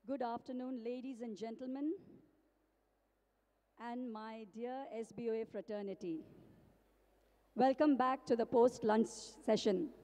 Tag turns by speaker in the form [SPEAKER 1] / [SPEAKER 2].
[SPEAKER 1] Good afternoon, ladies and gentlemen, and my dear SBOA fraternity. Welcome back to the post-lunch session.